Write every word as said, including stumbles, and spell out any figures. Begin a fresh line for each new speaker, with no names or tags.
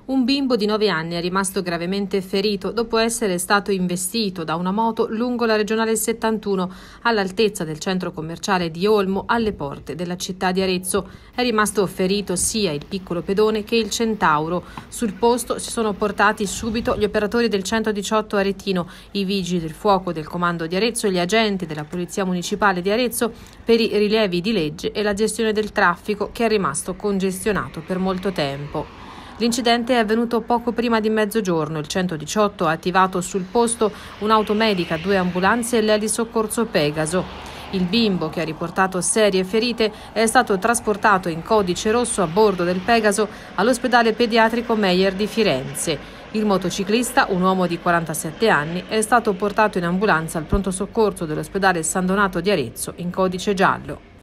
Un bimbo di nove anni è rimasto gravemente ferito dopo essere stato investito da una moto lungo la regionale settantuno all'altezza del centro commerciale di Olmo, alle porte della città di Arezzo. È rimasto ferito sia il piccolo pedone che il centauro. Sul posto si sono portati subito gli operatori del centodiciotto aretino, i vigili del fuoco del comando di Arezzo e gli agenti della Polizia Municipale di Arezzo per i rilievi di legge e la gestione del traffico, che è rimasto congestionato per molto tempo. L'incidente è avvenuto poco prima di mezzogiorno. Il centodiciotto ha attivato sul posto un'auto medica, due ambulanze e l'elisoccorso Pegaso. Il bimbo, che ha riportato serie ferite, è stato trasportato in codice rosso a bordo del Pegaso all'ospedale pediatrico Meyer di Firenze. Il motociclista, un uomo di quarantasette anni, è stato portato in ambulanza al pronto soccorso dell'ospedale San Donato di Arezzo in codice giallo.